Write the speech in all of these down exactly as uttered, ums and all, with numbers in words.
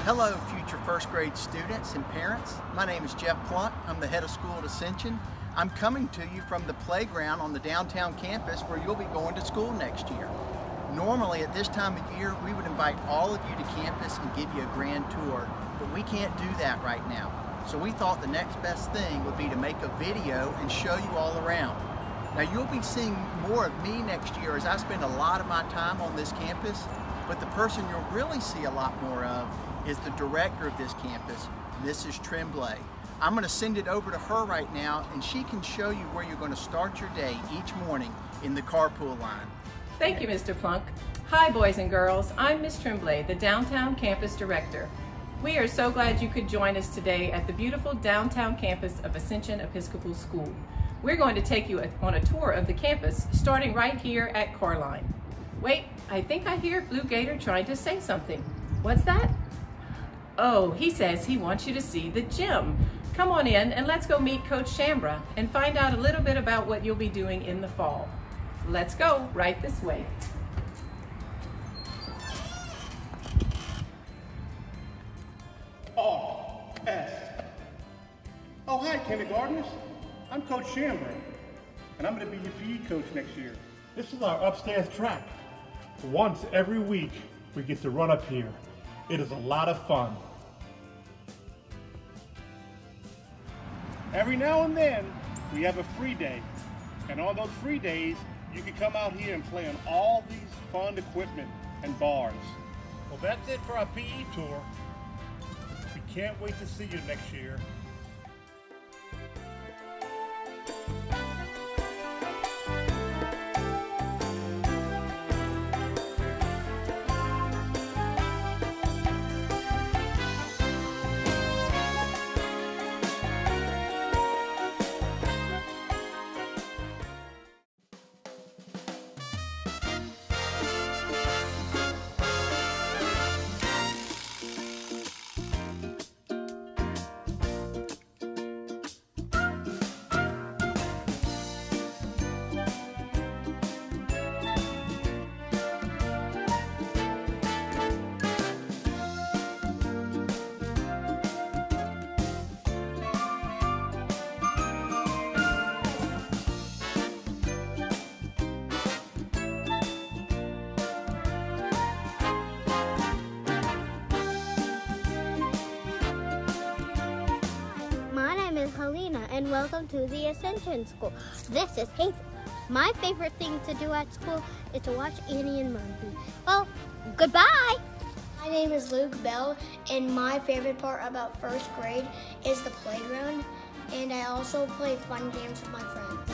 Hello, future first grade students and parents. My name is Jeff Plunk. I'm the head of school at Ascension. I'm coming to you from the playground on the downtown campus where you'll be going to school next year. Normally at this time of year, we would invite all of you to campus and give you a grand tour, but we can't do that right now. So we thought the next best thing would be to make a video and show you all around. Now you'll be seeing more of me next year as I spend a lot of my time on this campus, but the person you'll really see a lot more of is the director of this campus, Missus Tremblay. I'm going to send it over to her right now and she can show you where you're going to start your day each morning in the carpool line. Thank you, Mister Plunk. Hi, boys and girls. I'm Miz Tremblay, the Downtown Campus Director. We are so glad you could join us today at the beautiful downtown campus of Ascension Episcopal School. We're going to take you on a tour of the campus, starting right here at Carline. Wait, I think I hear Blue Gator trying to say something. What's that? Oh, he says he wants you to see the gym. Come on in and let's go meet Coach Shambra and find out a little bit about what you'll be doing in the fall. Let's go right this way. Oh, S. Oh, hi, kindergartners. I'm Coach Shambra, and I'm going to be your P E coach next year. This is our upstairs track. Once every week, we get to run up here. It is a lot of fun. Every now and then, we have a free day. And on those free days, you can come out here and play on all these fun equipment and bars. Well, that's it for our P E tour. We can't wait to see you next year. Helena, and welcome to the Ascension School. This is Hazel. My favorite thing to do at school is to watch Annie and Murphy. Well, goodbye! My name is Luke Bell, and my favorite part about first grade is the playground, and I also play fun games with my friends.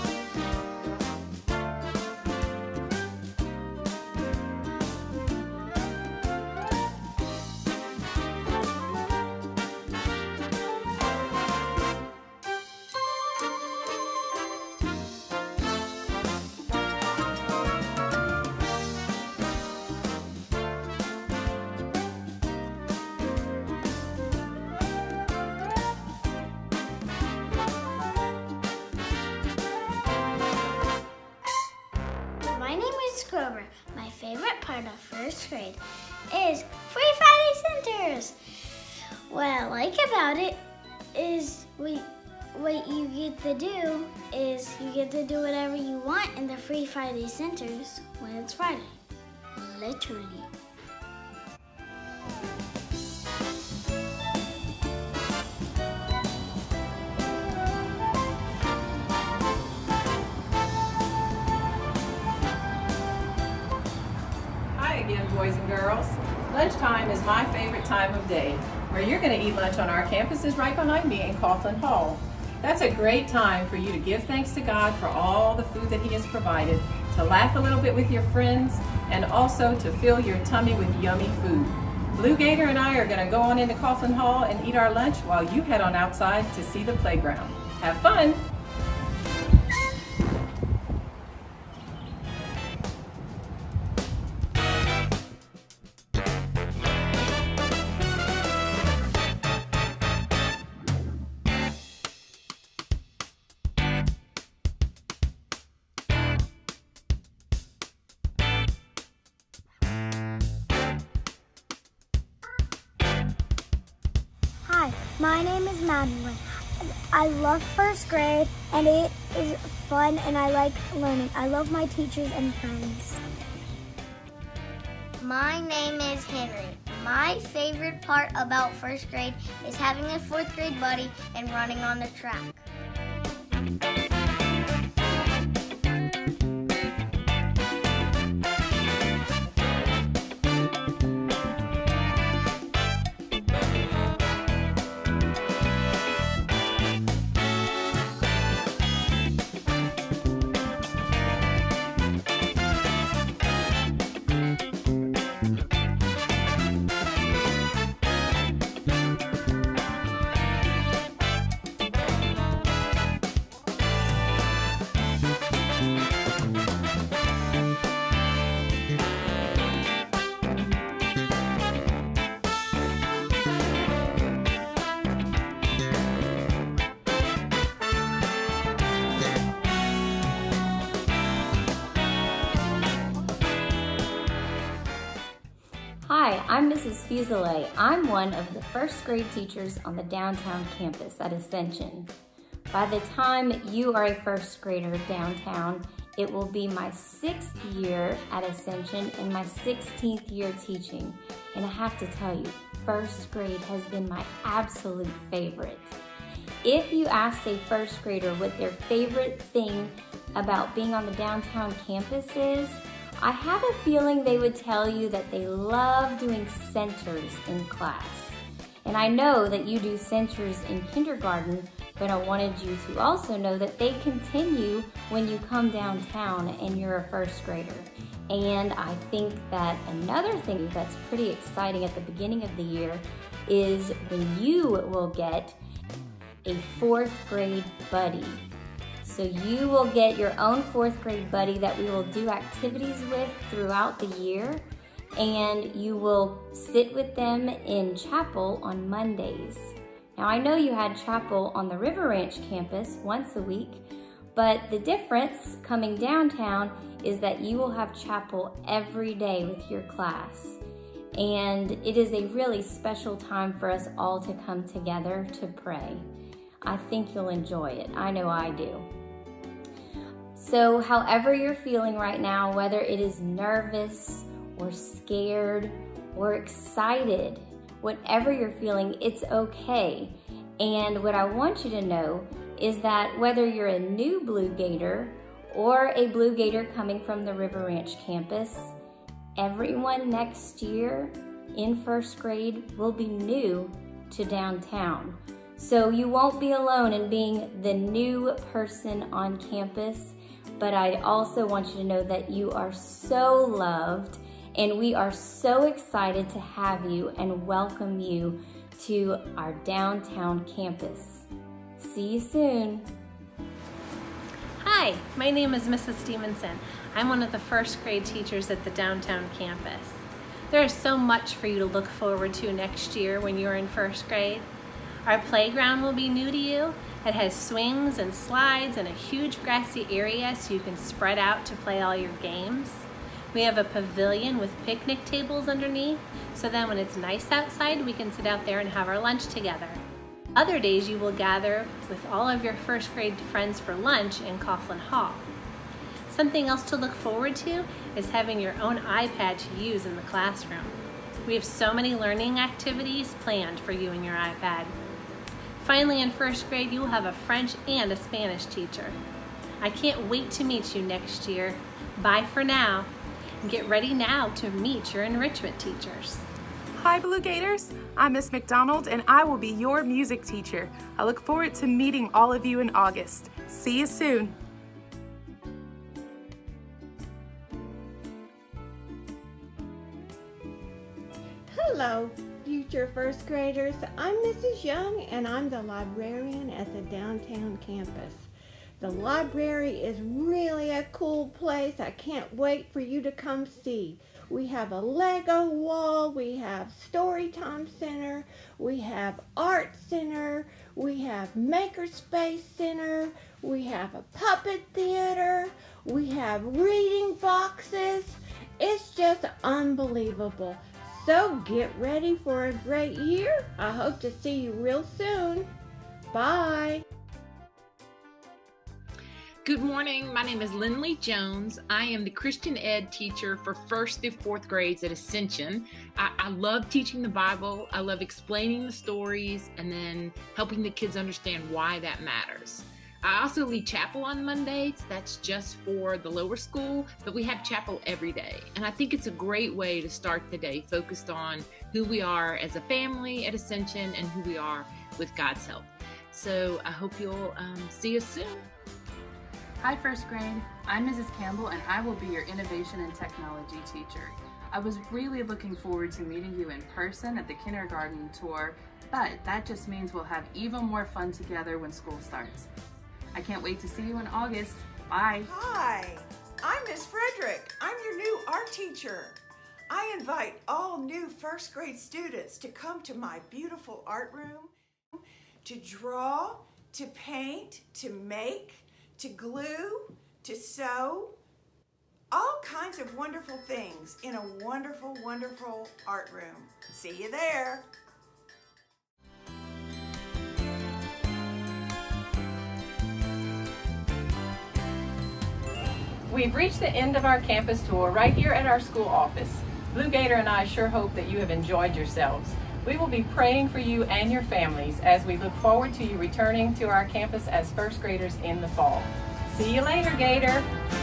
My name is Grover. My favorite part of first grade is Free Friday Centers. What I like about it is we, what you get to do is you get to do whatever you want in the Free Friday Centers when it's Friday. Literally. Again, boys and girls. Lunchtime is my favorite time of day. Where you're going to eat lunch on our campus is right behind me in Coughlin Hall. That's a great time for you to give thanks to God for all the food that He has provided, to laugh a little bit with your friends, and also to fill your tummy with yummy food. Blue Gator and I are going to go on into Coughlin Hall and eat our lunch while you head on outside to see the playground. Have fun! My name is Madeline. I love first grade, and it is fun, and I like learning. I love my teachers and friends. My name is Henry. My favorite part about first grade is having a fourth grade buddy and running on the track. Hi, I'm Missus Fuselier. I'm one of the first grade teachers on the downtown campus at Ascension. By the time you are a first grader downtown, it will be my sixth year at Ascension and my sixteenth year teaching. And I have to tell you, first grade has been my absolute favorite. If you asked a first grader what their favorite thing about being on the downtown campus is, I have a feeling they would tell you that they love doing centers in class. And I know that you do centers in kindergarten, but I wanted you to also know that they continue when you come downtown and you're a first grader. And I think that another thing that's pretty exciting at the beginning of the year is when you will get a fourth grade buddy. So you will get your own fourth grade buddy that we will do activities with throughout the year, and you will sit with them in chapel on Mondays. Now I know you had chapel on the River Ranch campus once a week, but the difference coming downtown is that you will have chapel every day with your class. And it is a really special time for us all to come together to pray. I think you'll enjoy it. I know I do. So however you're feeling right now, whether it is nervous or scared or excited, whatever you're feeling, it's okay. And what I want you to know is that whether you're a new Blue Gator or a Blue Gator coming from the River Ranch campus, everyone next year in first grade will be new to downtown. So you won't be alone in being the new person on campus. But I also want you to know that you are so loved, and we are so excited to have you and welcome you to our downtown campus. See you soon. Hi, my name is Missus Stevenson. I'm one of the first grade teachers at the downtown campus. There is so much for you to look forward to next year when you're in first grade. Our playground will be new to you. It has swings and slides and a huge grassy area so you can spread out to play all your games. We have a pavilion with picnic tables underneath, so then when it's nice outside, we can sit out there and have our lunch together. Other days you will gather with all of your first grade friends for lunch in Coughlin Hall. Something else to look forward to is having your own iPad to use in the classroom. We have so many learning activities planned for you and your iPad. Finally, in first grade, you will have a French and a Spanish teacher. I can't wait to meet you next year. Bye for now, and get ready now to meet your enrichment teachers. Hi Blue Gators, I'm Miss McDonald and I will be your music teacher. I look forward to meeting all of you in August. See you soon. Hello, future first graders. I'm Missus Young and I'm the librarian at the downtown campus. The library is really a cool place. I can't wait for you to come see. We have a Lego wall, we have Storytime Center, we have Art Center, we have Makerspace Center, we have a puppet theater, we have reading boxes. It's just unbelievable. So get ready for a great year. I hope to see you real soon. Bye. Good morning. My name is Lindley Jones. I am the Christian Ed teacher for first through fourth grades at Ascension. I, I love teaching the Bible. I love explaining the stories and then helping the kids understand why that matters. I also lead chapel on Mondays. That's just for the lower school, but we have chapel every day. And I think it's a great way to start the day focused on who we are as a family at Ascension and who we are with God's help. So I hope you'll um, see us soon. Hi first grade, I'm Missus Campbell and I will be your Innovation and Technology teacher. I was really looking forward to meeting you in person at the kindergarten tour, but that just means we'll have even more fun together when school starts. I can't wait to see you in August. Bye. Hi, I'm Miss Frederick. I'm your new art teacher. I invite all new first grade students to come to my beautiful art room to draw, to paint, to make, to glue, to sew, all kinds of wonderful things in a wonderful, wonderful art room. See you there. We've reached the end of our campus tour right here at our school office. Blue Gator and I sure hope that you have enjoyed yourselves. We will be praying for you and your families as we look forward to you returning to our campus as first graders in the fall. See you later, Gator.